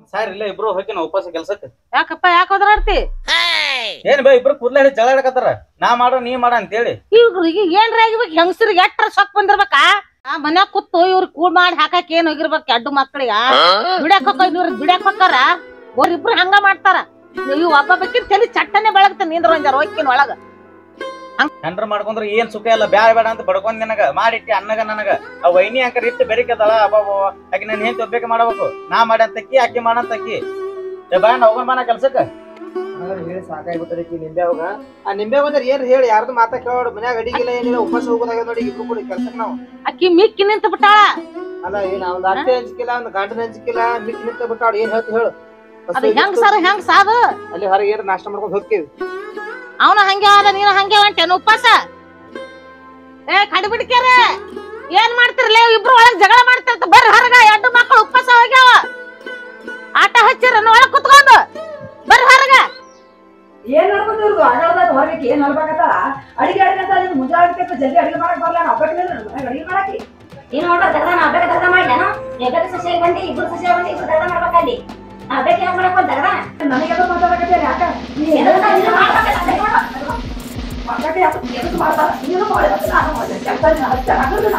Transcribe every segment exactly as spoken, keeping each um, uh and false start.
Sir ಇಲ್ಲ ಇಬ್ರು ಹೋಗಿನ ಉಪವಾಸ ಕೆಲ್ಸಕ್ಕೆ. ಯಾಕಪ್ಪ ಯಾಕೆ ಹೋದ್ರಾಡ್ತಿ? ಏನ್ ಬೇ ಇಬ್ರು ಕೂದ್ಲ ಹೇಳಿ ಜಗಳ ಆಡಕತ್ತಾರ, ನಾ ಮಾಡೋ ನೀ ಮಾಡ ಅಂತೇಳಿ. ಇವ್ರಿಗೆ ಏನ್ರ ಆಗಿರ್ಬೇಕು, ಹೆಂಗಸರಿಗೆ ಎಟ್ರ ಸೊಕ್ ಬಂದಿರ್ಬೇಕಾ? ಆ ಮನ್ಯಾಗ ಕೂತು ಇವ್ರಿಗೆ ಕೂಡ್ ಮಾಡಿ ಹಾಕಕ್ ಏನ್ ಹೋಗಿರ್ಬೇಕು ಅಡ್ಡು ಮಕ್ಳಿಗ? ದುಡ್ಯಾಕ್ ಹೋಗ ಇವ್ರ ದುಡ್ಯಾಕ್ ಹೋಗಾರ, ಅವ್ರಿಬ್ರು ಹಂಗ ಮಾಡ್ತಾರ. ಇವ್ ಒಬ್ಬ ಬೇಕಿನ್ ತಲಿ ಚಟ್ಟನೆ ಬೆಳಗ್ತ ನಿಂದ್ರ ಒಂಜಾರ ಹೋಗಿನ ಒಳಗ. ಹೆಂಡ್ರ ಮಾಡ್ಕೊಂಡ್ರ ಏನ್ ಸುಖ ಇಲ್ಲ, ಬ್ಯಾಡ ಬೇಡ ಅಂತ ಬಡ್ಕೊಂಡ್ ನನಗ ಮಾಡಿಟ್ಟಿ ಅನ್ನಗ ನನಗ. ಆ ವೈನಿ ಅಂಕರ್ ಇಟ್ಟು ಬೆರಿಕದಳ ಅಬ್ಬಾಬ, ಆಕಿ ನನ್ ಹೆಂತ ಒಬ್ಬೇಕೆ ಮಾಡ್ಬೇಕು. ನಾ ಮಾಡಂತಕ್ಕಿ ಆಕಿ ಮಾಡಂತಕ್ಕಿ. ಏ ಬಾ ಹೋಗೋಣ ಬಾ ನಾ ಕೆಲ್ಸಕ್ಕ. ಹೇಳಿ ಸಾಕಾಗ್ಬಿಟ್ಟದಕ್ಕೆ ನಿಂಬೆ ಹೋಗ. ಆ ನಿಂಬೆ ಬಂದ್ರೆ ಏನ್ ಹೇಳಿ ಯಾರ್ದು ಮಾತಾ ಕೇಳೋಡು. ಮನ್ಯಾಗ ಅಡಿಗಿಲ್ಲ ಏನಿಲ್ಲ, ಉಪವಾಸ ಹೋಗೋದಾಗ ನೋಡಿ ಇಬ್ರು ಕೂಡ ಕೆಲ್ಸಕ್ಕೆ ನಾವು. ಅಕ್ಕಿ ಮಿಕ್ಕಿ ನಿಂತ ಬಿಟ್ಟಾಳ. ಅಲ್ಲ ಏನ್ ಒಂದ್ ಅತ್ತೆ ಹಂಚಿಕಿಲ್ಲ, ಒಂದ್ ಗಂಡನ ಹಂಚಿಕಿಲ್ಲ, ಮಿಕ್ಕಿ ನಿಂತ ಬಿಟ್ಟಾಳ. ಏನ್ ಹೇಳ್ತಿ ಹೇಳು? ಅದ ಹೆಂಗ್ ಸರ್ ಹೆಂಗ್ ಸಾದು? ಅಲ್ಲಿ ಹೊರಗೆ ಏನ್ ನಾಷ್ಟ ಮಾಡ್ಕೊಂಡು ಹೋಗ್ತೀವಿ. ಅವನ ಹಂಗೆ ಆದ, ನೀನು ಹಂಗೆ ಹೊಂಟೇನು ಉಪವಾಸ? ಏ ಕಡಿಬಿಡ್ಕ್ಯಾರ ಏನ್ ಮಾಡ್ತಿರ್ಲೇ ಇಬ್ರು ಒಳಗ್ ಜಗಳ ಮಾಡ್ತಿರ್ತ. ಬರ್ರಿ ಹೊರಗ, ಎರಡು ಮಕ್ಕಳು ಉಪವಾಸ ಹೋಗ್ಯಾವ. ಆಟ ಹಚ್ಚಿರ ಒಳಗ್ ಕುತ್ಕೊಂಡು ಬರ್ರಿ ಹೊರಗ. ಏನ್ ಮಾಡ್ಕೊಂಡು ಇವ್ರು ಅಡಾಡ್ದಾಗ ಹೊರಗೆ ಏನ್ ಅನ್ಬೇಕತ್ತ? ಅಡಿಗೆ ಅಡಿಗೆ ಅಂತ ಮುಂಜಾನೆ ಜಲ್ದಿ ಅಡಿಗೆ ಮಾಡಕ್ ಬರ್ಲ, ಅಡಿಗೆ ಮಾಡಾಕಿ ನೀನು ನೋಡ್ರ ದರ್ದ ನಾ ಬೇಗ ದರ್ದ ಮಾಡ್ಯಾನು. ಎಗದ ಸಸ್ಯ ಬಂದಿ, ಇಬ್ರು ಸಸ್ಯ ಬಂದಿ, ಇಬ್ರು ದರ್ದ ಮಾಡ್ಬೇಕಲ್ಲಿ. ನಾ ಬೇಗ ಏನ್ ಮಾಡಕ್ ಬಂದ್ ದರ್ದ ನನಗೆಲ್ಲ ಮಾತಾಡಕತ್ತೀರಿ ಯಾಕ? ನೀನು ಮಾಡ್ಬೇಕಲ್ಲ ಮಕ್ಕಳಿಗೆ ಯಾಕೆ ಎದಕ್ಕೆ ಮಾಡ್ತಾರ? ನೀನು ಮಾಡಿದ್ರೆ ನಾನು ಮಾಡಿದೆ ಕೆಲಸ ಮಾಡ್ಬೇಡಿ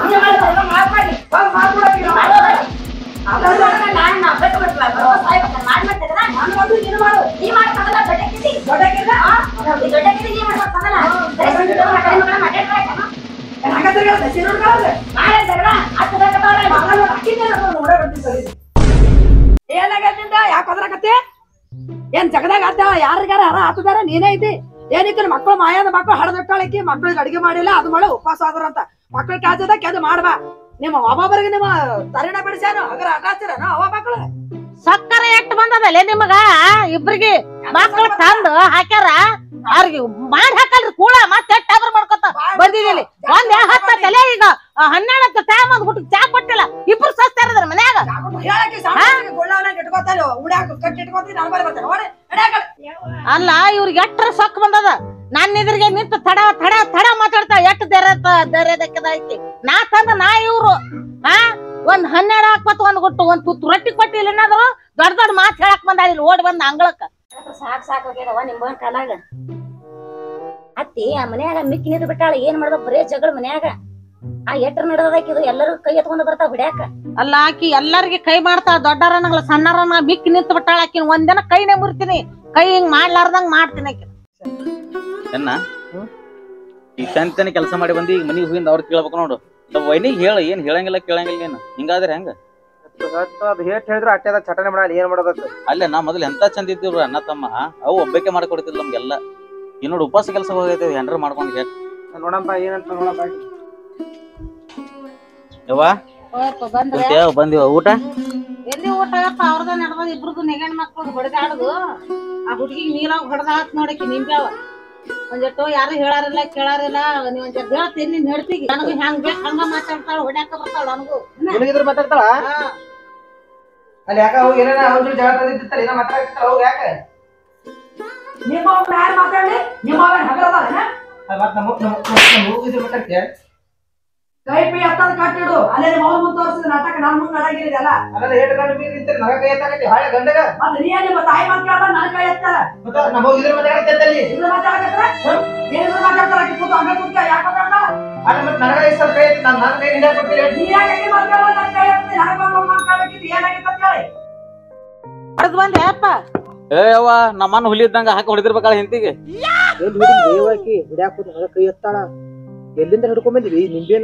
ನಾನು ನಾ ಬೇಗ ಬಿಡ್ತೀವಿ ಮಾಡಿ ಮಾಡ್ತಿದ್ರ ನಾನು ಮಾಡು ನೀನು ಮಾಡು. ನೀ ಮಾಡ್ಕೊಂಡಲ್ಲ ದೊಡ್ಡಕ್ಕಿದ್ದಿ ದೊಡ್ಡಕ್ಕಿಲ್ಲ ದೊಡ್ಡಕ್ಕಿದ್ದಿ ನೀ ಮಾಡ್ಕೊಂಡಲ್ಲ ಮಾತಾಡ್ತಾರ ಹಾಗಾದ್ರೆ ದಸಿ ನೋಡ್ಕೊಳ್ಳೋದು ನಾಳೆ ದರ್ದ ಹತ್ತು ಏನಾಗತ್ತಿಂದ ಯಾಕೆ ಹೋದ್ರಾಕತ್ತೆ? ಏನ್ ಜಗದಾಗ ಆತ ಯಾರಿಗಾರ ಹರ ಹತ್ತದಾರ ನೀನೇ ಇದ್ದಿ. ಏನಿತ್ತು ಮಕ್ಕಳು ಮಾಯದ ಮಕ್ಕಳು ಹಡದೊಟ್ಟಾಳಕಿ, ಮಕ್ಳಿಗೆ ಅಡಿಗೆ ಮಾಡಿಲ್ಲ, ಅದು ಮಳೆ ಉಪವಾಸ ಆದ್ರಂತ. ಮಕ್ಳ ಕಾಜದ ಕೆದು ಮಾಡ್ಬಾ. ನಿಮ್ಮ ಒಬ್ಬೊಬ್ಬರಿಗೆ ನಿಮ್ಮ ತರಿಣ ಬಿಡಿಸ್ಯಾನು ಹಗರ ಆಟ ಹಚ್ಚಿರನ ಅವ ಮಕ್ಳು. ಸಕ್ಕರೆ ಎಟ್ಟು ಬಂದದಲ್ಲೇ ನಿಮಗ ಇಬ್ರಿಗೆ ಮಕ್ಳು ತಂದು ಹಾಕ್ಯಾರ. ಅವ್ರಿಗೆ ಮಾಡಿ ಹಾಕಲ್ರಿ ಕೂಡ ಮತ್ತೆ ಎಟ್ಟಾಬ್ರ ಮಾಡ್ಕೊತ ಬಂದಿದ್ದೀನಿ. ಒಂದ್ ಹತ್ತ ತಲೆ ಈಗ ಹನ್ನೆರಡು ಟೈಮ್ ಒಂದ್ ಹುಟ್ಟಿಗೆ ಚಾ ಕೊಟ್ಟಿಲ್ಲ, ಇಬ್ರು ಸಸ್ತಾ ಇರದ್ರ ಮನ್ಯಾಗ. ಅಲ್ಲ ಇವ್ರಿಗೆ ಎಟ್ರ ಸೊಕ್ ಬಂದದ. ನನ್ ಎದುರಿಗೆ ನಿಂತು ತಡ ತಡ ತಡ ಮಾತಾಡ್ತಾ ಎಟ್ಟು ಧೈರ್ಯ ಧೈರ್ಯದಕ್ಕದ ಐತಿ. ನಾ ತಂದ ನಾ ಇವ್ರು ಹಾ ಒಂದ್ ಹನ್ನೆರಡು ಹಾಕ್ಬತ್ ಒಂದ್ ಗುಟ್ಟು ಒಂದ್ ತುತ್ತು ರೊಟ್ಟಿ ಕೊಟ್ಟಿಲ್ಲ ಏನಾದ್ರು ದೊಡ್ಡ ದೊಡ್ಡ ಮಾತ್ ಹೇಳಕ್ ಬಂದ ಇಲ್ಲಿ ಓಡಿ ಬಂದ ಅಂಗಳಕ್ಕ. ಸಾಕ್ ಸಾಕ್ ಹೋಗ್ಯದವ ನಿಂಬ ಕಾಲಾಗ. ಅತ್ತಿ ಆ ಮನ್ಯಾಗ ಮಿಕ್ಕಿ ನಿಂತು ಬಿಟ್ಟಾಳ. ಏನ್ ಮಾಡ್ಬೇಕು ಬರೇ ಜಗಳ ಮನ್ಯಾಗ. ಆ ಎಟ್ರ ನಡೆದಾಕಿದು ಎಲ್ಲರೂ ಕೈ ಎತ್ಕೊಂಡ್ ಬರ್ತಾವ ಬಿಡ್ಯಾಕ. ಅಲ್ಲ ಆಕಿ ಎಲ್ಲರಿಗೆ ಕೈ ಮಾಡ್ತಾಳ, ದೊಡ್ಡರನಗಳ ಸಣ್ಣರನ್ನ ಮಿಕ್ಕಿ ನಿಂತು ಬಿಟ್ಟಾಳ. ಆಕಿನ ಒಂದಿನ ಕೈನೇ ಮುರಿತೀನಿ, ಕೈ ಹಿಂಗ್ ಮಾಡ್ಲಾರ್ದಂಗ್ ಮಾಡ್ತೀನಿ ಆಕಿ. ಎನ್ನ ಈಗ ಚಂತನೆ ಕೆಲಸ ಮಾಡಿ ಬಂದಿ, ಈಗ ಮನಿಗೆ ಹೋಗಿಂದ ಅವ್ರ ಕೇಳ್ಬೇಕು ನೋಡು. ವೈನಿಗೆ ಹೇಳ, ಏನ್ ಹೇಳಂಗಿಲ್ಲ ಕೇಳಂಗಿಲ್ಲ ನೀನು. ಹಿಂಗಾದ್ರೆ ಹೆಂಗ? ಅದು ಹೇಟ್ ಹೇಳಿದ್ರು ಅಟ್ಟೆದ ಚಟನೆ ಮಾಡಲ್ಲ, ಏನ್ ಮಾಡೋದಕ್ಕೆ? ಅಲ್ಲೇ ನಾ ಮೊದಲು ಎಂತ ಚಂದ ಇದ್ದೀವ್ರ ಅಣ್ಣ ತಮ್ಮ. ಅವು ಒಬ್ಬಕ್ಕೆ ಮಾಡ್ಕೊಡ್ತಿದ್ಲ ನಮ್ಗೆಲ್ಲ. ಈ ನೋಡಿ ಉಪವಾಸ ಕೆಲಸ ಹೋಗೈತೆ ಹೆಂಡ್ರ ಮಾಡ್ಕೊಂಡ್ ಹೇಟ್ ನೋಡಪ್ಪ ಏನಂತ ನೋಡಪ್ಪ. ಯವ್ವ ಬಂದಿವ ಊಟ ಎಲ್ಲಿ ಊಟ ಅವ್ರದ ನಡ್ದ ಇಬ್ರದು ನೆಗಣ್ ಮಕ್ಳು ಹೊಡೆದಾಡುದು. ಆ ಹುಡುಗಿಗೆ ನೀರಾಗ ಹೊಡೆದಾಕ್ ನೋಡಕಿ ನಿಂಬ್ಯಾವ. ಒಂದಿಟ್ಟು ಯಾರು ಹೇಳಾರಿಲ್ಲ ಕೇಳಾರಿಲ್ಲ. ನೀವ್ ಒಂದ್ ಹೇಳ್ತೀನಿ ನಿನ್ ಹೇಳ್ತೀಗಿ ನನಗೆ ಹೆಂಗ್ ಬೇಕ್ ಹಂಗ ಮಾತಾಡ್ತಾಳ, ಹೊಡ್ಯಾಕ ಬರ್ತಾಳ ನನಗೂ. ನಿನಗಿದ್ರು ಮಾತಾಡ್ತಾಳ ಅಲ್ಲಿ ಯಾಕ? ಹೋಗಿ ಏನಾರ ಅವ್ರ ಜಗಳ ತಂದಿರ್ತಾರ, ಏನೋ ಮಾತಾಡ್ತಿರ್ತಾಳ ಅವ್ರು ಯಾಕೆ? ನಿಮ್ಮ ಅವ್ನ ಯಾರು ಮಾತಾಡ್ಲಿ? ನಿಮ್ಮ ಅವನ್ ಹಗರದಾನ ಮತ್ ನಮ್ಮ ನಮ್ಮ ಹೋಗಿದ್ರು ಮಾತಾಡ್ತೀಯ? ಕೈ ಪೈ ಹತ್ತದ ಕಟ್ಟಿಡು. ಅಲ್ಲೇ ನಿಮ್ಮ ಅವ್ನ ಮುಂದೆ ತೋರಿಸಿದ ನಾಟಕ ನಾನು ಮುಂದೆ ನಡಾಗಿರಿದಲ್ಲ. ಅದನ್ನ ಹೇಟ್ ಗಂಡ ಬೀರ್ ನಿಂತಿರ್ ನಗ ಕೈ ಎತ್ತಾಕತಿ ಹಾಳೆ ಗಂಡಗ. ಮತ್ತೆ ನೀ ನಿಮ್ಮ ತಾಯಿ ಮಾತು ಕೇಳ್ದ ನನ್ನ ಕೈ ಎತ್ತಾರ. ಮತ್ತೆ ನಮ್ಮ ಹೋಗಿದ್ರು ಮಾತಾಡ್ತಿದ್ದಲ್ಲಿ ಇದ್ರ ಮಾತಾಡಕತ್ರ ಏನಿದ್ರು ಮಾತಾಡ್ತಾರ. ಆಕಿ ಕೂತು ಹಂಗ ಕೂತ ಯಾಕೆ ಮಾತಾಡ್ತಾಳ? ಅಲ್ಲ ಮತ್ತೆ ನನಗ ಇಷ್ಟ ಕೈ ಎತ್ತಿ ನಾನು ನನ್ನ ಕೈ ಹಿಡಿಯಾಕ ಕೊಡ್ತೀನಿ. ನೀ ಯಾಕೆ ಆಕಿ ಮಾತು ಕೇಳ್ದ ನನ್ನ ಕೈ ಎತ್ತಿ ನನಗೆ ಬಂದು ಮಾತಾಡಬೇಕಿತ್ತು ಏನಾಗಿತ್ತು ಅಂತ ಹೇಳಿ ಹೊಡೆದ್ ಬಂದೆ ಅಪ್ಪ. ಏ ಯವ್ವ ನಮ್ಮನ್ನ ಹುಲಿ ಇದ್ದಂಗ ಹಾಕಿ ಹೊಡೆದಿರ್ಬೇಕಲ್ಲ ಹೆಂತಿಗೆ. ಎಲ್ಲಿ ಹಿಡಿದು ದೇವಾಕಿ ಹಿಡಿಯಾಕ ಕೂತು ನಗ ಕೈ ಎತ್ತಾಳ. ಎಲ್ಲಿಂದ ಹಿಡ್ಕೊಂಡ್ ಬಂದಿವಿ ನಿಂಬೇನ?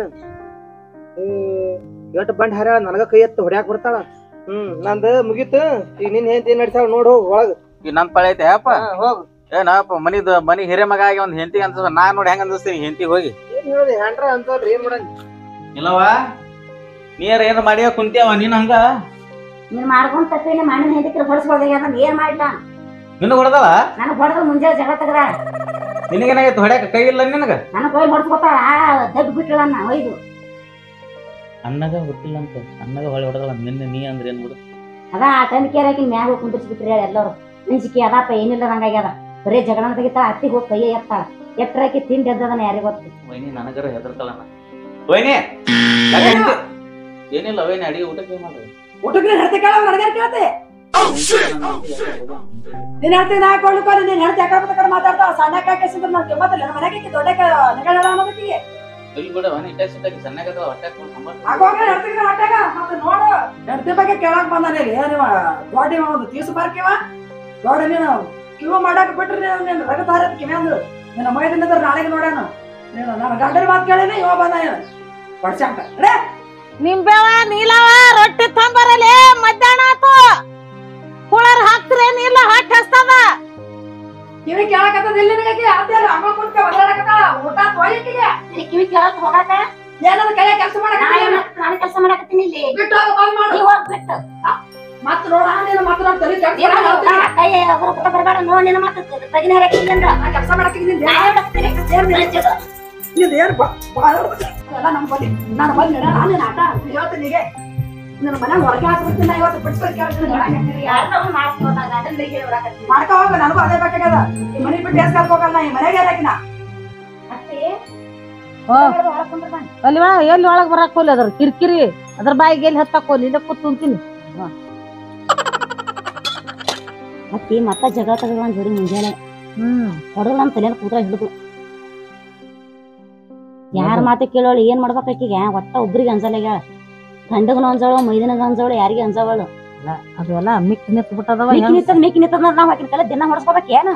ಎಟ್ ಬಂಡ್ ಹಾರ್ಯಾಳ, ನನಗ ಕೈ ಎತ್ತು ಹೊಡ್ಯಾಕ ಬರ್ತಾಳ. ಹ್ಮ್ ನಂದು ಮುಗೀತು. ಈಗ ನಿನ್ ಹೆಂಡತಿ ಏನ್ ನಡ್ಸಾಳ ನೋಡ್ ಹೋಗ್ ಒಳಗ. ಈಗ ನನ್ ಪಳೆ ಐತೆ ಅಪ್ಪ ಹೋಗ್. ಏನಪ್ಪ ಮನಿದ ಮನಿ ಹಿರೇ ಮಗ ಆಗಿ ಒಂದ್ ಹೆಂಡತಿಗೆ ಅನ್ಸ ನಾ ನೋಡಿ ಹೆಂಗ ಅನ್ಸ್ತೀನಿ ಹೆಂಡತಿಗೆ ಹೋಗಿ. ಏನ್ ಹೇಳೋದು ಹೆಂಡ್ರ ಅಂತಲ್ರಿ ಏನ್ ಮಾಡಂಗ? ಇಲ್ಲವಾ ನೀರ ಏನ್ ಮಾಡಿಯ ಕುಂತ್ಯಾವ ನೀನ್ ಹಂಗ? ನೀನ್ ಮಾಡ್ಕೊಂಡ್ ತಪ್ಪೇನೆ ಮಣ್ಣಿನ ಹೆಂಡತಿರ ಹೊಡ್ಸ್ಬೋದಾಗ ಅದನ್ನ ಏನ್ ಮಾಡ್ಲಾ? ನಿನ್ನ ಹೊಡೆದಲ್ಲ? ನನಗ್ ಹೊಡೆದ್ರ ಮುಂಜಾನೆ ಜಗಳ ತೆಗ್ದ. ನಿನಗೇನಾಗೈತೆ ಹೊಡ್ಯಾಕ ಕೈ ಇಲ್ಲ ನಿನಗ? ನನಗ್ ಹೋಗಿ ಹೊಡ್ಸ್ಕೊತಾಳ. ದಗ್ ಬಿಟ್ಟಳ ಒಯ್ದು ಅನ್ನಗ ಗೊತ್ತಿಲ್ಲ ಅಂತ ಅನ್ನಗ ಹೊಳೆ ಹೊಡೆದಲ್ಲ. ನಿನ್ನೆ ನೀ ಅಂದ್ರೆ ಏನ್ ಬಿಡು. ಅದ ಆ ಟೈಮ್ ಕೇರಾಕಿ ಮ್ಯಾಗ ಹೋಗಿ ಕುಂದಿರ್ಸ್ಬಿಟ್ರಿ ಎಲ್ಲರೂ. ಮೆಣಸಿಕಿ ಅದಪ್ಪ ಏನಿಲ್ಲ ನಂಗಾಗ್ಯದ. ಬರೀ ಜಗಳ ತೆಗಿತಾಳ. ಅತ್ತಿಗೆ ಹೋಗಿ ಕೈಯೇ ಎತ್ತಾಳ. ಎಟ್ಟರಾಕಿ ತಿಂಡಿ ಎದ್ದದನ್ನ ಯಾರಿಗ ಗೊತ್ತು? ವೈನಿ ನನಗರ ಹೆದರ್ತಾಳ. ವೈನಿ ಏನಿಲ್ಲ ವೈನಿ ಅಡಿಗೆ ಊಟಕ್ಕೆ ಮಾಡಿ ಊಟಕ್ಕೆ ಹೇಳ್ತೆ ಕೇಳ ನನಗೆ ಕೇಳ್ತೆ ನೀನ್ ಹೇಳ್ತೀನಿ ನಾ ಕೊಡ್ಲಿಕ್ಕ ನೀನ್ ಹೇಳ್ತಿ ಯಾಕಡೆ ಕಡೆ ಮಾತಾಡ್ತಾವ ಸಣ್ಣ ಕಾಕಿಸಿದ್ರೆ ನಾವು ಕೆಮ್ಮತ್ತಲ್ಲ ಮನೆಗೆ ದೊಡ್ಡ ನೆಗಳ ಅನ್ನೋದಕ್ಕಿಗೆ ಇಲ್ಲಿ ಬಿಡ ಅವನ ಇಟ್ಟ ಸಿಟ್ಟಾಗಿ ಸಣ್ಣಗದ ಹೊಟ್ಟೆ ಸಂಬಂಧ ಆಗೋಗ ಹೇಳ್ತೀನಿ ಹೊಟ್ಟೆಗ ಮತ್ತೆ ನೋಡು ಹೆಂಡತಿ ಬಗ್ಗೆ ಕೇಳಕ್ ಬಂದಾನೆ ಇಲ್ಲಿ ನೀವ ದೊಡ್ಡ ಒಂದು ತೀಸು ಬಾರ್ಕಿವ ದೊಡ್ಡ ನೀನು ಕಿವ ಮಾಡಾಕ ಬಿಟ್ರಿ ನೀನು ರಗತಾರ ಕಿವಿ ಅಂದ್ರು ನಿನ್ನ ಮೈದಿನ ನಾಳೆಗೆ ನೋಡ್ಯಾನ ನೀನು ನನ್ನ ಗಂಡನ ಮಾತು ಕೇಳಿನಿ ಇವ ಬಂದ ಬಡ್ಸಾಕ ರೇ ನಿಂಬೆವ ನೀಲವ ರೊಟ್ಟಿ ತಂಬರಲೆ ಮಧ್ಯಾಹ್ನ ಆತು ಕುಳರ್ ಹಾಕ್ತಿರೇನ್ ಇಲ್ಲ ಹಾಟ್ ಹಸ್ತದ ಕಿವಿ ಕೇಳಕತ್ತದ ಇಲ್ಲಿ ನಿನಗೆ ಅದೇ ಅಮ್ಮ ಕುಂತ ಒದರಾಡಕತ್ತಾಳ ಊಟ ತೊಳಿಕಿಗೆ ಕಿವಿ ಕೇಳಕ್ ಹೋಗಾಕ ಏನದ ಕೈಯ ಕೆಲಸ ಮಾಡಕ ನಾನು ಕೆಲಸ ಮಾಡಕತ್ತೀನಿ ಇಲ್ಲಿ ಬಿಟ್ಟು ಬಂದ್ ಮಾಡು ಇವಾಗ ಬಿಟ್ಟು ಮತ್ತ ನೋಡ ನೀನು ಮತ್ತ ನೋಡ್ ತಲಿ ಕೆಲಸ ಕೈ ಅವರ ಪುಟ ಬರಬೇಡ ನೋ ನಿನ್ನ ಮಾತು ತಗಿನ ಹಾಕಿಲ್ಲ ಅಂದ್ರ ಕೆಲಸ ಮಾಡಕಿದ್ದೀನಿ ನಾ ಹೇಳ್ತೀನಿ ನೀನು ಏನ್ ಎಲ್ಲ ನಮ್ಮ ಬಲ್ಲಿ ನಾನು ಬಂದ ನಾನು ಆಟ ಹೇಳ್ತೀನಿ ಈಗ ನನ್ನ ಮನೆ ಹೊರಗೆ ಹಾಕ್ಬಿಡ್ತೀನಿ ಇವತ್ತು ಬಿಟ್ಟು ಮಾಡ್ಕ ಹೋಗ ನನಗೂ ಅದೇ ಬೇಕಾಗ್ಯದ ಈ ಮನೆ ಬಿಟ್ಟು ಎಸ್ ಹೋಗಲ್ಲ ಈ ಮನೆಗೆ ಏನಾಕಿನ ಅಲ್ವಾ ಎಲ್ಲಿ ಒಳಗ್ ಬರಾಕ್ ಹೋಲಿ ಅದ್ರ ಕಿರಿಕಿರಿ ಅದ್ರ ಬಾಯಿಗೆ ಎಲ್ಲಿ ಹತ್ತಾಕ್ ಹೋಲಿ ಇಲ್ಲ ಕೂತ್ಕೊಂತೀನಿ ಅತ್ತಿ ಮತ್ತ ಜಗಳ ತಗೋ ಒಂದ್ ಜೋಡಿ ಮುಂಜಾನೆ ಹ್ಮ್ ಹೊಡೆದು ನಮ್ ತಲೆಯಲ್ಲಿ ಕೂತ್ರ ಹಿಡಿದು ಯಾರ ಮಾತು ಕೇಳೋಳು ಏನ್ ಮಾಡ್ಬೇಕು ಆಕಿಗೆ ಒಟ್ಟ ಒಬ್ರಿಗೆ ಅನ್ಸಲ್ಲ ಗಂಡಗನು ಅನ್ಸೋಳು ಮೈದಿನಗ ಅನ್ಸೋಳು ಯಾರಿಗೆ ಅನ್ಸವಳು ಅದೆಲ್ಲ ಮಿಕ್ ನಿಂತ್ ಬಿಟ್ಟದವ ಮಿಕ್ಕಿ ನಿಂತದ ಮಿಕ್ಕಿ ನಿಂತದ ನಾವ್ ಆಕಿನ ಕಲೆ ದಿನ ಹೊಡ್ಸ್ಕೋಬೇಕು ಏನ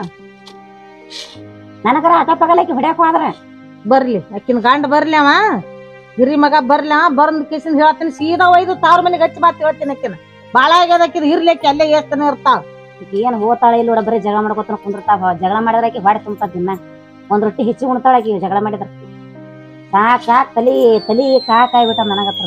ನನಗರ ಆಟ ಪಗಲ ಆಕಿ ಹೊಡ್ಯಾಕ ಆದ್ರೆ ಬರ್ಲಿ ಆಕಿನ ಗಂಡ ಬರ್ಲಿ ಅವ ಹಿರಿ ಮಗ ಬರ್ಲಿ ಅವ ಬಂದ್ ಕಿಸಿಂದ ಹೇಳ್ತೀನಿ ಸೀದಾ ಒಯ್ದು ತಾವ್ರ ಮನೆಗೆ ಹಚ್ಚಿ ಮಾತು ಹೇಳ್ತೀನಿ ಆಕಿನ ಬಾಳ ಆಗ್ಯದ ಆಕಿದ ಇರ್ಲಿಕ್ಕೆ ಅಲ್ಲೇ ಎಷ್ಟನೇ ಇರ್ತಾವ ಏನ್ ಹೋತಾಳ ಇಲ್ಲ ಬರೀ ಜಗಳ ಮಾಡ್ಕೊತಾನ ಕುಂದಿರ್ತಾವ ಜಗಳ ಮಾಡಿದ್ರ ಆಕಿ ಹೊಡೆ ತುಂಬಾ ದಿನ ಒಂದ್ ರೊಟ್ಟಿ ಹೆಚ್ಚಿ ಉಣ್ತಾಳ ಆಕಿ ಜಗಳ ಮಾಡಿದ್ರ ಸಾಕ್ ಸಾಕ್ ತಲಿ ತಲಿ ಕಾಕ್ ಆಗ್ಬಿಟ್ಟ ನನಗತ್ರ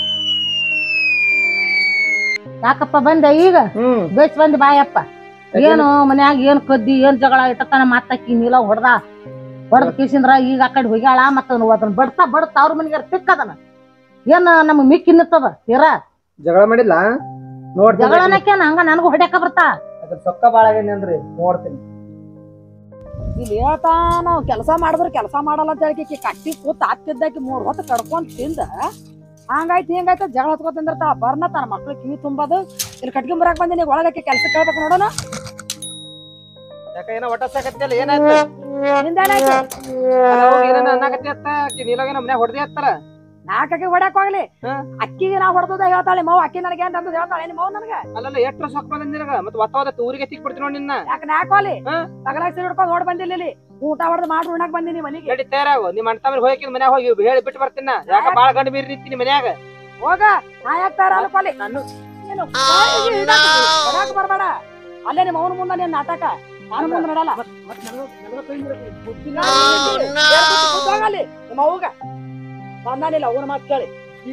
ಯಾಕಪ್ಪ ಬಂದೆ ಈಗ ಬೇಸ್ ಬಂದಿ ಬಾಯಪ್ಪ ಏನು ಮನ್ಯಾಗ ಏನ್ ಕದ್ದಿ ಏನ್ ಜಗಳ ಇಟ್ಟತಾನ ಮತ್ತಾಕಿ ನೀಲ ಹೊಡ್ದ ಹೊಡೆದ್ ಕಿಸಿಂದ್ರ ಈಗ ಆ ಕಡೆ ಹೋಗ್ಯಾಳ ಮತ್ತ ಅದನ್ನ ಬಡ್ತಾ ಬಡ್ತಾ ಅವ್ರ ಮನೆಗೆ ತಿಕ್ಕದನ ಏನ್ ನಮ್ಗ್ ಮಿಕ್ಕಿ ನಿಂತದ ತೀರಾ ಜಗಳ ಮಾಡಿಲ್ಲ ನೋಡ್ತೀನಿ ಜಗಳನಕ್ಕೇನ ಹಂಗ ನನಗೂ ಹೊಡ್ಯಾಕ ಬರ್ತಾ ಅದ್ರ ಸೊಕ್ಕ ಬಾಳ ಆಗೇನಿ ಅಂದ್ರಿ ನೋಡ್ತೀನಿ ಇಲ್ಲಿ ಹೇಳ್ತಾ ನಾವ್ ಕೆಲಸ ಮಾಡಿದ್ರ ಕೆಲಸ ಮಾಡಲ್ಲ ಅಂತ ಹೇಳಿ ಕಟ್ಟಿ ಕೂತ್ ಹತ್ತಿದ್ದಾಕಿ ಮೂರ್ ಹೊತ್ತು ಕಡ್ಕೊಂಡ್ ತಿಂದ ಹಂಗಾಯ್ತು ಹಿಂಗಾಯ್ತು ಜಗಳ ಹತ್ಕೊ ತಿಂದಿರ್ತಾಳ ಬರ್ನ ತನ್ನ ಮಕ್ಳು ಕಿವಿ ತುಂಬೋದು ಇಲ್ಲಿ ಕಟ್ಕೊಂಡ್ ಬರಾಕ್ ಬಂದಿನಿ ಒಳಗಕ್ಕೆ ಕೆಲಸ ಕೇಳ್ಬೇಕು ನೋಡೋಣ ಯಾಕ ಏನೋ ಒಟ್ಟ ಸಾಕತ್ತಿಲ್ಲ ಏನಾಯ್ತು ನಿಂದೇನಾಯ್ತು ಏನೇನ ಅನ್ನಕತ್ತಿ ಅತ್ತ ಆಕಿ ನೀಲಾಗೇನ ಮನ್ಯಾಗ ಹೊಡೆದಿ ಹತ್ತಾರ ನಾಲ್ಕಕ್ಕೆ ಹೊಡ್ಯಾಕ್ ಹೋಗ್ಲಿ ಅಕ್ಕಿಗೆ ನಾ ಹೊಡೆದ ಹೇಳ್ತಾಳೆ ಮಾವು ಅಕ್ಕಿ ನನಗೆ ಅಂತ ಹೇಳ್ತಾಳೆ ನಿಮ್ಮ ಮಾವು ನನಗ ಅಲ್ಲಲ್ಲ ಎಷ್ಟ್ರ ಸೊಕ್ಕ ಬಂದ ನಿನಗ ಮತ್ ಒತ್ತವದ ಊರಿಗೆ ತಿಕ್ ಬಿಡ್ತೀನಿ ನೋಡಿ ನಿನ್ನ ಯಾಕೆ ನಾಕೋಲಿ ತಗಲಾಕ್ ಸಿಲ್ ಹಿಡ್ಕೊಂಡ್ ನೋಡ್ ಬಂದಿಲ್ಲ ಇಲ್ಲಿ ಊಟ ಹೊಡೆದು ಮಾಡಿ ಉಣ್ಣಾಕ್ ಬಂದಿನಿ ಮನಿಗೆ ನಡಿ ತಯಾರಾಗು ನಿಮ್ಮ ಅಣ್ಣ ತಮ್ಮ ಹೋಗಿ ಮನ್ಯಾಗ ಹೋಗಿ ಹೇಳಿ ಬಿಟ್ಟು ಬರ್ತೀನ ಯಾಕ ಬಾಳ ಗಂಡ ಮೀರಿ ನಿಂತೀನಿ ಮನ್ಯಾಗ ಹೋಗ ನಾ ಯಾಕೆ ತಯಾರ ಅಲ್ಕೋಲಿ ನಾನು ಬರ್ಬೇಡ ಅಲ್ಲೇ ನಿಮ್ಮ ಅವನ ಮುಂದೆ ನೀನ್ ನಾಟಕ ನಾನು ಮುಂದೆ ನಡಲ್ಲ ನಿಮ್ಮ ಅವ್ಗ ಬಂದಾನಿಲ್ಲ ಅವನ ಮಾತು ಕೇಳಿ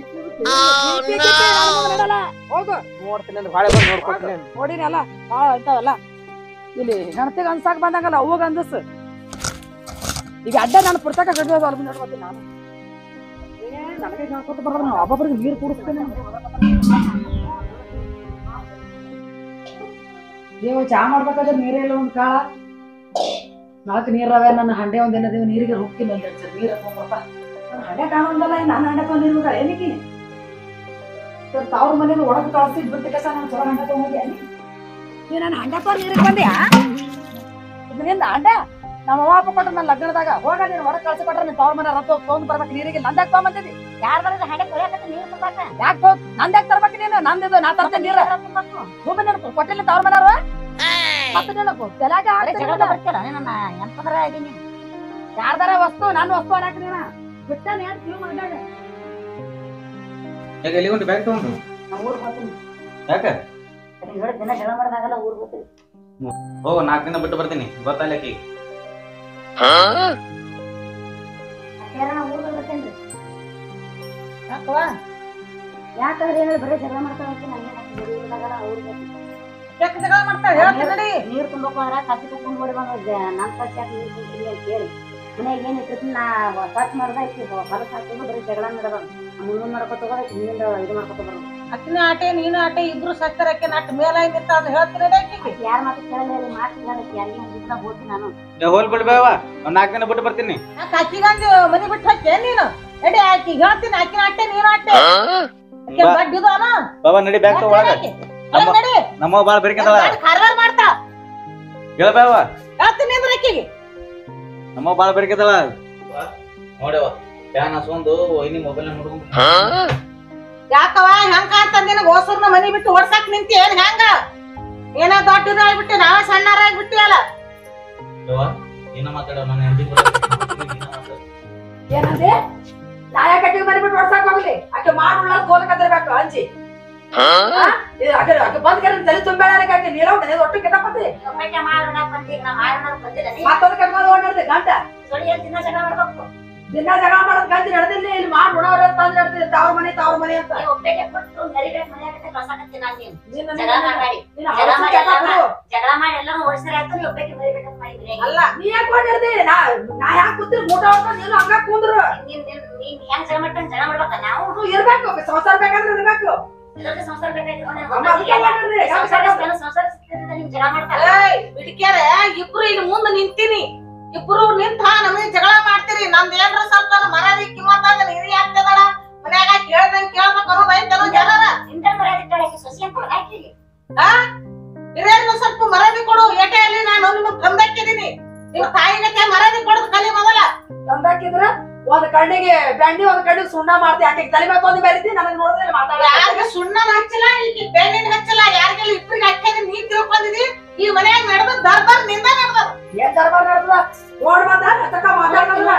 ಹೋಗು ನೋಡ್ತೀನಿ ಬಾಳೆ ಬಂದು ನೋಡ್ಕೊಳ್ತೀನಿ ನೋಡಿನಿ ಅಲ್ಲ ಬಾಳ ಅಂತಾವಲ್ಲ ಇಲ್ಲಿ ಗಣತಿಗೆ ಅನ್ಸಾಕ್ ಬಂದಂಗಲ್ಲ ಅವಾಗ ಅಂದಸ್ ಈಗ ಅಡ್ಡ ನಾನು ಪುಸ್ತಕ ಕಡ್ದು ಅಲ್ಬಿ ನೋಡ್ಕೊತೀನಿ ನಾನು ನನಗೆ ನೋಡ್ಕೊತ ಬರೋದು ನಾವು ಒಬ್ಬೊಬ್ಬರಿಗೆ ನೀರು ಕುಡಿಸ್ತೇನೆ ನೀವು ಚಾ ಮಾಡ್ಬೇಕಾದ್ರೆ ನೀರೇ ಇಲ್ಲ ಒಂದ್ ಕಾಳ ನಾಲ್ಕು ನೀರವೇ ನನ್ನ ಹಂಡೆ ಒಂದೇನ ನೀವು ನೀರಿಗೆ ರುಕ್ಕಿಲ್ಲ ಅಂತ ನೀರು ಹಾಕೊಂಡ್ಬರ್ತಾ ಹಂಡೆ ಕಾಣೊಂದಲ್ಲ ನಾನು ಹಂಡೆ ತಗೊಂಡು ನೀರು ಬೇಕಾ ಏನಕ್ಕೆ ತಾವ್ರ ಮನೇಲಿ ಒಳಗೆ ಕಳಿಸಿ ಬಿಟ್ಟು ಕಸ ನಾನು ಚಲೋ ಹಂಡೆ ತಗೊಂಡಿ ನೀ ನಾನು ಹಂಡೆ ತಗೊಂಡು ನೀರಿಗೆ ಬಂದ್ಯಾ ಇದರಿಂದ ಹಂಡೆ ನಮ್ಮ ಅವ್ವ ಅಪ್ಪ ಕೊಟ್ಟ ನನ್ನ ಲಗ್ನದಾಗ ಹೋಗ ನೀನು ಹೊರಗೆ ಕಳ್ಸಿ ಕೊಟ್ರೆ ನೀನು ತವ್ರ ಮನೆ ರಥ ತಗೊಂಡ್ ಬರ್ಬೇಕು ನೀರಿಗೆ ನಂದಾಗ ತಗೊಂಬಂದಿದ್ದಿ ಯಾರ ಬರೋದು ಹಂಡೆ ಕೊಡಕತ್ತ ನೀರು ತುಂಬಾಕ ಯಾಕೆ ತಗೊಂಡ್ ನಂದಾಗ ತರ್ಬೇಕು ನೀನು ನಂದಿದ್ದು ನಾ ತರ್ತೇನೆ ನೀರು ತುಂಬ ನೀನು ಕೊಟ್ಟಿಲ್ಲ ತವ್ರ ಮನೆಯವ್ರು ಮತ್ತೆ ನೀನು ತಲೆಗೆ ಜಗಳ ಬರ್ತೀರ ನನ್ನ ಎಂತಂದ್ರ ಇದೀನಿ ಯಾರ್ದಾರ ವಸ್ತು ನನ್ನ ವಸ್ತು ಅನ್ನಕ್ ನೀನ ಬಿಟ್ಟಾನೆ ಯಾರು ಕಿವಿ ಮಾಡ್ಯಾಗ ಈಗ ಎಲ್ಲಿಗೊಂಡು ಬ್ಯಾಗ್ ತಗೊಂಡು ನಾ ಊರ್ ಬರ್ತೀನಿ ಯಾಕ ಎರಡು ದಿನ ಜಗಳ ಮಾಡಿದಾಗಲ್ಲ ಊರ್ ಬರ್ತೀನಿ ಹೋಗು ನಾಲ್ಕು ದಿನ ಬಿಟ್ಟು ಬರ್ತೀನಿ ಗೊತ್ತಾಗ್ಲಿ ಆಕಿ ಊರ್ ಬರ್ಬೇಕೇನ್ರಿ ಯಾಕವ್ವ ಯಾಕಂದ್ರೆ ಏನಾದ್ರು ಬರೀ ಜಗಳ ಮಾಡ್ತಾ ಹೋಗ್ತೀನಿ ನಂಗೇನಾಗಲ್ಲ ಊರ್ ಬರ್ತೀನಿ ಯಾಕೆ ಜಗಳ ಮಾಡ್ತಾಳ ಹೇಳ್ತೀನಿ ನಡಿ ನೀರ್ ತುಂಬಕ್ ಹೋದ್ರ ಕತ್ತಿ ತಕೊಂಡ್ ಓಡಿ ಬಂದ ನನ್ ಕಚ್ಚಿ ಯಾಕೆ ನೀರ್ ತುಂಬ್ತೀನಿ ಅಂತ ಕೇಳಿ ಮನೆಯಾಗ ಏನ್ ಇಟ್ಟಿರ್ತೀನಿ ನಾ ಸ್ವಚ್ಛ ಮಾಡ್ದ ಐತಿ ಹೊಲಸ್ ಹಾಕೊಂಡು ಬರೀ ಜಗಳ ನಡೆದ ಮುಂದಿನ ಮಾಡ್ಕೊತ ಹೋಗೋದ ಹಿಂದಿಂದ ಇದು ಮಾಡ್ಕೊತ ಬರೋದು ಅಕ್ಕಿನ ಆಟೆ ನೀನು ಆಟೆ ಇಬ್ರು ಸಕ್ಕರ ಅಕ್ಕಿ ನಟ್ ಮೇಲಾಗಿತ್ತ ಅದು ಹೇಳ್ತೀನಿ ನಡಿ ಆಕಿಗೆ ಯಾರ ಮಾತು ಕೇಳಲ್ಲ ಮಾಡ್ತಿಲ್ಲ ಯಾರಿಗೆ ಒಂದಿನ ಹೋಗ್ತೀನಿ ನಾನು ಹೋಲ್ ಬಿಡ್ಬೇವ ಒಂದ್ ನಾಲ್ಕು ದಿನ ಬಿಟ್ಟು ಬರ್ತೀನಿ ಯಾಕೆ ಅಕ್ಕಿಗಂದು ಮನಿ ಬಿಟ್ಟು ಹಾಕಿ ನೀನು ನಡಿ ಆಕಿ ಹೇಳ್ತೀನಿ ಅಕ್ಕಿನ ಆಟೆ ನೀನು ಆಟೆ ಅಕ್ಕಿ ಬಡ್ಡಿದು ಅನ ಬಾಬಾ ನಡಿ ಬ್ಯಾಗ್ ತಗೋ ಒಳಗ ನಮ್ಮ ನಡಿ ನಮ್ಮ ಬಾಳ ಬೆರಿಕದಳ ಕಾರ್ವಾರ ಮಾಡ್ತಾ ಹೇಳ್ಬೇವ ಹೇಳ್ತೀನಿ ಅಂದ್ರೆ ಆಕಿಗೆ ನಮ್ಮ ಬಾಳ ಬೆರಿಕದಳ ನೋಡವ ಫ್ಯಾನ್ ಹಸ್ಕೊಂಡು ಒಯ್ನಿ ಮೊಬೈಲ್ ನೋಡ್ಕೊಂಡು ಯಾಕವ ಹೆಂಗ ಅಂತ ನಿನಗ ಹೋಸರ್ನ ಮನಿ ಬಿಟ್ಟು ಓಡ್ಸಾಕ್ ನಿಂತಿ ಏನ್ ಹೆಂಗ ಏನ ದೊಡ್ಡದ ಆಗ್ಬಿಟ್ಟಿ ನಾವ ಸಣ್ಣಾರ ಆಗ್ಬಿಟ್ಟಿಯಲ್ಲ ಯವ್ವ ಏನ ಮಾತಾಡೋ ನನ್ನ ಹೆಂಡತಿ ಏನಂದೆ ನಾ ಯಾಕೆ ಅಕ್ಕಿಗೆ ಮನೆ ಬಿಟ್ಟು ಓಡ್ಸಾಕ್ ಹೋಗ್ಲಿ ಆಕೆ ಮಾಡುಳ್ಳ ಗೋಲಕದಿರ್ಬೇಕು ಅಂಜಿ ಆಕೆ ಆಕೆ ಬಂದ್ ಕರೆ ತಲೆ ತುಂಬೇಳ ಆಕೆ ನೀರವ್ ತಲೆ ಒಟ್ಟು ಕೆಟ್ಟಪತಿ ಒಬ್ಬಾಕೆ ಮಾಡೋಣ ಬಂದಿ ನಾ ಮಾಡೋಣ ಬಂದಿಲ್ಲ ನೀ ಮತ್ತೊಂದು ಕರ್ಕೊಂಡು ಓಡಾಡ್ದೆ ಗಂಟ ಸೊಳಿ ಅಂತ ದಿನ ಜಗಳ ಮಾಡ್ಬೇಕು ದಿನ ಜಗಳ ಮಾಡೋದ್ ಗಂಜಿ ನಡೆದಿಲ್ಲ ಇಲ್ಲಿ ಮಾಡಿ ಉಣವ್ರ ಅಂತ ಅಂದ್ ನಡೆದಿಲ್ಲ ತಾವ್ರ ಮನೆ ತಾವ್ರ ಮನೆ ಅಂತ ನೀ ಒಬ್ಬಾಕೆ ಕೊಟ್ಟು ಮರಿಬೇಕು ಮನೆಯಾಗ ಕಳ್ಸಾಕತ್ತೀನಿ ನಾನು ನೀನು ನಿನ್ನ ಜಗಳ ಮಾಡಿ ನಿನ್ನ ಜಗಳ ಹಳಸಿ ಮಾಡಿ ಕೆಟ್ಟ ಬಿಡು. ಜಗಳ ಮಾಡಿ ಎಲ್ಲರೂ ಓಡಿಸ್ರಿ ಆಯ್ತು ನೀ ಒಬ್ಬಾಕೆ ಮರಿಬೇಕಂತ ಮಾಡಿದ್ರಿ ಅಲ್ಲ ನೀ ಯಾಕೆ ಓಡಾಡ್ದಿ ನಾ ನಾ ಯಾಕೆ ಕೂತಿರ್ ಊಟ ಹೊಡ್ಕೊಂಡು ನೀನು ಹಂಗ ಕೂಂದ್ರು ನೀನ್ ನೀನ್ ನೀನ್ ಹೆಂಗ್ ಜಗಳ ಮಾಡ್ತಾನೆ ಜಗಳ ಮಾಡ್ಬೇಕ ನಾವು ಅವ್ನು ಇರ್ಬೇಕು ಸಂಸಾರ ಬೇಕಾದ್ರೆ ಇರ್ಬೇಕು ಎಲ್ಲರಿಗೂ ಸಂಸಾರ ಬೇಕಾಯ್ತು ಅಮ್ಮ ಅದಕ್ಕೆ ಮಾಡ್ರಿ ಸಂಸಾರ ಸಂಸಾರ ಸಿಕ್ಕಿದ್ರೆ ನಿಮ್ ಜಗಳ ಮಾಡ್ತಾರ ಏಯ್ ಬಿಡ್ಕ್ಯಾರ ಇಬ್ರು ಇಲ್ಲಿ ಮುಂದೆ ನಿಂತೀನಿ ಇಬ್ರು ನಿಂತ ನಮಗೆ ಜಗಳ ಮಾಡ್ತೀರಿ ನಂದ್ ಏನ್ರ ಸ್ವಲ್ಪ ಮರಾದಿ ಕಿಮ್ಮತ್ತ ಹಿರಿ ಆಗ್ತದಳ ಮನ್ಯಾಗ ಕೇಳ್ದಂಗ್ ಕೇಳ್ಬೇಕು ಅನ್ನೋದು ಐತಲ್ಲ ಜನರ ನಿಂದ ಮರ್ಯಾದೆ ಇಟ್ಟಾಳಕ್ಕೆ ಸೊಸಿ ಅಂತ ಹಾಕಿರಿ ಆ ಹಿರಿಯರ್ಗ ಸ್ವಲ್ಪ ಮರಾದಿ ಕೊಡು ಏಟೆಯಲ್ಲಿ ನಾನು ನಿಮಗ್ ತಂದಾಕಿದೀನಿ ನಿಮ್ ತಾಯಿಗಕ್ಕೆ ಮರಾದಿ ಕೊಡೋದು ಕಲಿ ಮೊದಲ ತಂದಾಕಿದ್ರ ಒಂದ್ ಕಣ್ಣಿಗೆ ಬೆಣ್ಣಿ ಒಂದ್ ಕಣ್ಣಿಗೆ ಸುಣ್ಣ ಮಾಡ್ತಿ ಆಕೆ ತಲೆ ಮೇಲೆ ತೊಂದು ಬೆರಿತಿ ನನಗ್ ನೋಡಿದ್ರೆ ಮಾತಾಡ ಯಾರಿಗ ಸುಣ್ಣನ ಹಚ್ಚಲ್ಲ ಈಗ ಬೆಣ್ಣಿನ ಹಚ್ಚಲ್ಲ ಯಾರಿಗೆಲ್ಲ ಇಬ್ರಿಗೆ ಹಚ್ಚದ ನೀ ತಿಳ್ಕೊಂಡಿದಿ ಈ ಮನ್ಯಾಗ ನಡೆದ ದರ್ಬಾರ್ ನಿಂದ ನಡೆದ ಏನ್ ದರ್ಬಾರ್ ನಡೆದ ನೋಡ್ ಬಂದ ತಕ್ಕ ಮಾತಾಡೋದಿಲ್ಲ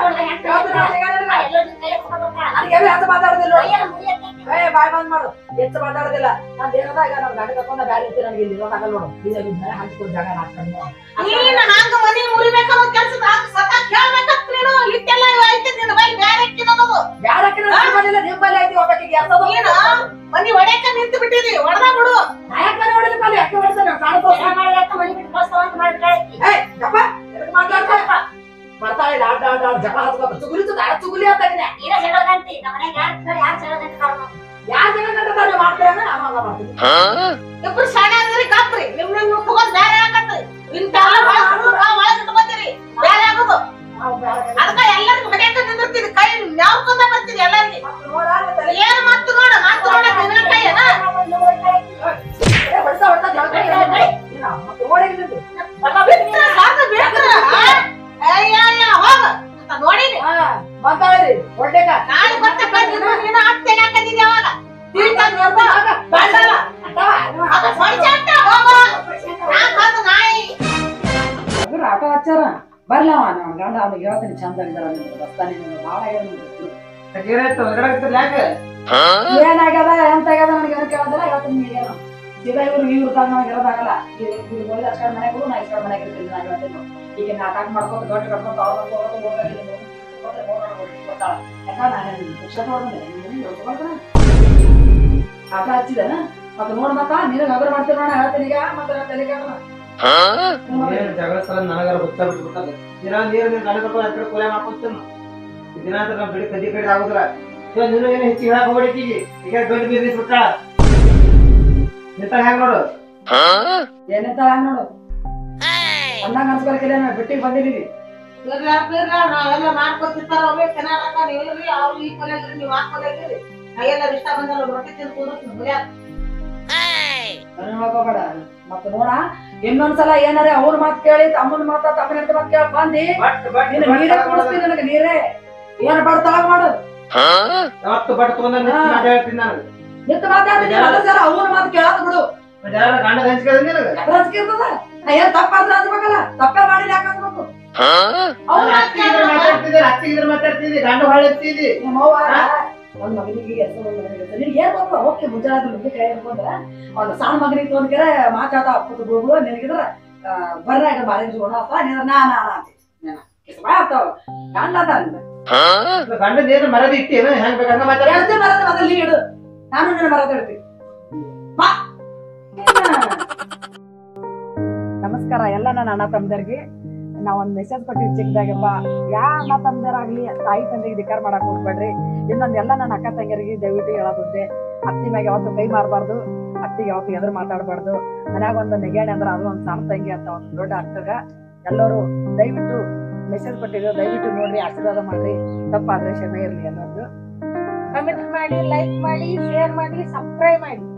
ನನಗೆ ಹೆಚ್ಚು ಮಾತಾಡೋದಿಲ್ಲ ಏ ಬಾಯ್ ಬಂದ್ ಮಾಡು ಹೆಚ್ಚು ಮಾತಾಡೋದಿಲ್ಲ ನಾನ್ ಏನದ ಈಗ ನಮ್ ಗಂಡ ಕರ್ಕೊಂಡ ಬ್ಯಾರೆ ಇರ್ತೀನಿ ನನಗೆ ಇಲ್ಲಿ ಇರೋದಾಗಲ್ಲ ನೋಡು ಬೀಜ ಮನೆ ಹಂಚ್ಕೊಡ್ ಜಾಗ ಹಾಕ್ಕೊಂಡು ನೀನ್ ಹಂಗ ಮನಿ ಮುರಿಬೇಕನ್ನೋ ಕೆಲ್ಸದ ಹಂಗ ಸದಾ ಕೇಳ್ಬೇಕಂತ ನೀನು ಇಟ್ಟೆಲ್ಲ ಐತಿ ನಿನ್ನ ಬೈ ಬ್ಯಾರೆ ಕಿನ್ನೋದು ಬ್ಯಾರೆ ಕಿನ್ನ ನಿಮ್ಮಲ್ಲಿ ಐತಿ ಒಬ್ಬಕಿಗೆ ಎರ್ತದ ನೀನು ಮನಿ ಒಡೆಯಕ ನಿಂತು ಬಿಟ್ಟಿದಿ ಹೊಡೆದ ಬಿಡು ನಾಯಕ ಮನೆ ಹೊಡಿಲಿಲ್ಲ ಅಲ್ಲಿ ಅಕ್ಕ ಹೊಡ್ತಾನೆ ಕಾಣ್ತೋ ಜಗಳ ಮಾಡಿದ್ರೆ ಮನೆ ಬಿಟ್ಟು ಕಳ್ಸ್ತಾವ ಅಂತ ಮಾಡಿಬಿಟ್ಟಾಳಕ್ಕೆ ಏ ಯಪ್ಪ ಎದಕ್ಕೆ ಮಾತಾಡ್ತಾ ಬರ್ತಾಳೆ ಡಾಡ್ ಡಾಡ್ ಡಾಡ್ ಜಗಳ ಹತ್ಕೋತ ಚುಗುಲಿತು ದಾಡ ಚುಗುಲಿ ಅಂತ ಇದೀನಿ ನೀನ ಜಗಳ ಗಂಟಿ ನಮ್ಮ ಮನೆಗೆ ಯಾರು ಯಾರು ಜಗಳ ಗಂಟಿ ಕಾರಣ ಯಾರ್ ಜಗಳ ಗಂಟೆ ಮಾಡ್ತಾರೆ ನಾನು ಹಂಗ ಮಾಡ್ತೀನಿ ಇಬ್ರು ಶಾಣೆ ಅಂದ್ರೆ ಕಪ್ರಿ ನಿಮ್ ನಿಮ್ ತಗೊಂಡ್ ಬೇರೆ ಆಗತ್ರಿ ಇಂತೆಲ್ಲ ಒಳಗೆ ಇಟ್ಕೊಂತೀರಿ ಬೇರೆ ಆಗೋದು ಅದಕ್ಕ ಎಲ್ಲರಿಗೂ ಮನ್ಯಾಗ ನಿಂದಿರ್ತೀನಿ ಕೈ ನ್ಯಾವ್ಕೊಂಡ ಬರ್ತೀನಿ ಎಲ್ಲರಿಗೆ ಏನ್ ಮಾತು ನೋಡ ಮಾತು ನೋಡ ನಿನ್ನ ಕೈಯನ ಹೊಡ್ತಾ ಹೊಡ್ತಾ ಜಗಳ ಮತ್ತೆ ಓಡಿಗಿದ್ದು ನೋಡಿನಿ ಮಾತಾಡಿರಿ ಹೊಡ್ಲೇಕ ನಾಳೆ ಮತ್ತೆ ಬಂದಿದ್ದು ನೀನು ಅತ್ತೆ ಹಾಕದಿದ್ದೆ ಅವಾಗ ನಾಯಿ ಆಟ ಹಚ್ಚಾರ ಬರ್ಲವ ನಮ್ ಗಂಡ ಅವ್ನಿಗೆ ಹೇಳ್ತೀನಿ ಚಂದ ಬಸ್ತಾನೆ ಬಾಳ ಏನಾಗ್ಯದ ಎಂತ ಆಗ್ಯದ ನನಗೆ ಏನು ಕೇಳೋದಿಲ್ಲ ಹೇಳ್ತೀನಿ ಏನು ಸೀದಾ ಇವ್ರು ಇವ್ರು ತಂಗ ನನಗೆ ಇರೋದಾಗಲ್ಲ ಇವ್ರು ಹೋಗಿ ಅಷ್ಟ ಮನೆಗೂ ನಾ ಇಷ್ಟ ಮನೆಗೆ ಇರ್ತೀನಿ ನಾ ಹೇಳ್ತೀನಿ ಈಗ ನಾಟಕ ಮಾಡ್ಕೊಂಡು ಗಟ್ಟಿ ಕಟ್ಕೊಂಡು ಅವ್ರ ಗೊತ್ತಾಳ ಯಾಕಂದ್ರೆ ನಾನು ಶಿಕ್ಷಣ ನೋಡ್ದೆ ಆಟ ಹಚ್ಚಿದನ ಮತ್ತೆ ನೋಡ್ ಮತ್ತ ನಿನಗೆ ಹಗರ್ ಮಾಡ್ತೀವಿ ನೋಡ ಹೇಳ್ತೀನಿ ಈಗ ಮತ್ತೆ ತಲೆಗೆ ಜಗಳ ಸ್ಥಳ ನನಗಾರ ಗೊತ್ತಾಗ್ಬಿಟ್ಬಿಟ್ಟದ ದಿನ ನೀರು ನೀನ್ ಗಂಡ ಕಟ್ಕೊಂಡು ಹತ್ತಿರ ಕೊಲೆ ಮಾಡ್ಕೊತೇನು ದಿನ ಅಂತ ನಾವು ಬಿಡಿ ಕದಿ ಕಡೆ ಆಗುದಿಲ್ಲ ನೀನು ಏನು ಹೆಚ್ಚು ಹೇಳಕ್ ಹೋಗ್ಬೇಕೀಗಿ ಈಗ ಗಂಡು ಬೀರ್ನಿಸ್ ಬಿಟ್ಟಾಳ ನಿಂತಾಗ ಹೆಂಗ್ ನೋಡು ಏನಂತ ನೋಡು ಅಂದಂಗ ಅನ್ಸ್ಕೊಳಕಿಲ್ಲ ನಾ ಬಿಟ್ಟಿಗೆ ಬಂದಿದ್ದೀವಿ ನಾವೆಲ್ಲ ಮಾಡ್ಕೊತಿರ್ತಾರ ಅವೇ ಚೆನ್ನಾಗ ನೀವ್ರಿ ಅವ್ರು ಈ ಕೊಲೆಗ್ರಿ ನೀವ್ ಆ ಕೊಲೆಗ್ರಿ ನಾವೆಲ್ಲ ಇಷ್ಟ ಬಂದಲ್ಲ ರೊಟ್ಟಿ ತಿಂದು ಕೂದಕ್ಕೆ ಮುರಿಯಾದ ಹೋಗೋಬೇಡ ಮತ್ತ ನೋಡ ಇನ್ನೊಂದ್ಸಲ ಏನಾರ ಅವ್ರ ಮಾತ್ ಕೇಳಿ ತಮ್ಮನ ಮಾತ ತಮ್ಮನ ಮಾತ್ ಕೇಳಿ ಬಂದಿ ನೀರೇ ಕುಡಿಸ್ತೀನಿ ನನಗೆ ನೀರೇ ಏನ್ ಬಡ್ತಾಗ ಮಾಡು ಯಾವತ್ತು ಬಟ್ ತಗೊಂಡ ಮಾತಾಡ್ತೀನಿ ನಾನು ನಿಂತ ಮಾತಾಡ್ತೀನಿ ಸರ್ ಅವ್ರ ಮಾತು ಕೇಳೋದು ಬಿಡು ಗಂಡ ಹಂಚ್ಕೊಳ್ಳಿ ನಿನಗೆ ರಸಿಕೆ ಇರ್ತದ ಏನ್ ತಪ್ಪಾದ್ರೆ ಅನ್ಬೇಕಲ್ಲ ತಪ್ಪೇ ಮಾಡಿಲ್ಲ ಯಾಕೆ ಅನ್ಬೇಕು ಮಾತಾಡ್ತಿದ್ದೆ ಅತ್ತಿಗಿದ್ರೆ ಮಾತಾಡ್ತಿದ್ದಿ ಗಂಡ ಹೊಳೆ ಎತ್ತಿದ್ದಿ ಒಂದ್ ಮಗನಿಗೆ ಹೆಸರು ಒಂದ್ ಮಗನಿಗೆ ಹೆಸರು ನಿನ್ಗೆ ಏನ್ ಗೊತ್ತ ಓಕೆ ಮುಂಜಾನೆ ಮುದ್ದೆ ಕೈ ಹಿಡ್ಕೊಂಡ್ರ ಒಂದ್ ಸಣ್ಣ ಮಗನಿಗೆ ತೊಂದ್ಕರ ಮಾತಾಡ ಅಪ್ಪತ್ತು ಗೋಗಳು ನಿನಗಿದ್ರ ಬರ್ರ ಈಗ ಬಾರಿ ಜೋಡ ಅಪ್ಪ ನೀನ ನಾ ನಾ ಅಂತೀನಿ ಕಿಸ್ ಬಾಯ್ ಆಗ್ತಾವ ಗಂಡ ಅದ ಗಂಡದ ಏನು ಮರದ ಇಟ್ಟೇನು ಹೆಂಗ್ ಬೇಕಂಗ ಮಾತಾಡ ಹೇಳ್ತೆ ಮರದ ಮೊದಲು ನೀ ಇಡು ನಾನು ನಿನ್ನ ಮರದ ಇಡ್ತೀನಿ ಬಾ ನಮಸ್ಕಾರ ಎಲ್ಲ ನನ್ನ ಅಣ್ಣ ತಮ್ಮದರಿಗೆ ನಾವ್ ಒಂದ್ ಮೆಸೇಜ್ ಕೊಟ್ಟಿವಿ ಚಿಕ್ಕದಾಗಪ್ಪ ಯಾ ಅಣ್ಣ ತಮ್ಮದರಾಗ್ಲಿ ತಾಯಿ ತಂದೆಗೆ ಧಿಕ್ಕಾರ ಮಾಡಕ್ ಹೋಗ್ಬೇಡ್ರಿ ಇನ್ನೊಂದೆಲ್ಲ ನನ್ನ ಅಕ್ಕ ತಂಗಿಯರಿಗೆ ದಯವಿಟ್ಟು ಹೇಳೋದುಂಟೆ ಅತ್ತಿ ಮ್ಯಾಗ ಯಾವತ್ತು ಕೈ ಮಾಡಬಾರ್ದು ಅತ್ತಿಗೆ ಯಾವತ್ತು ಎದುರು ಮಾತಾಡಬಾರ್ದು ಮನ್ಯಾಗ ಒಂದು ನೆಗೆಣೆ ಅಂದ್ರೆ ಅದು ಒಂದು ಸಣ್ಣ ತಂಗಿ ಅಂತ ಒಂದು ದೊಡ್ಡ ಅರ್ಥಗ ಎಲ್ಲರೂ ದಯವಿಟ್ಟು ಮೆಸೇಜ್ ಕೊಟ್ಟಿದ್ರು ದಯವಿಟ್ಟು ನೋಡ್ರಿ ಆಶೀರ್ವಾದ ಮಾಡ್ರಿ ತಪ್ಪಾದ್ರೆ ಕ್ಷಮೆ ಇರ್ಲಿ ಅನ್ನೋದು ಕಮೆಂಟ್ ಮಾಡಿ ಲೈಕ್ ಮಾಡಿ ಶೇರ್ ಮಾಡಿ ಸಬ್ಸ್ಕ್ರೈಬ್ ಮಾಡಿ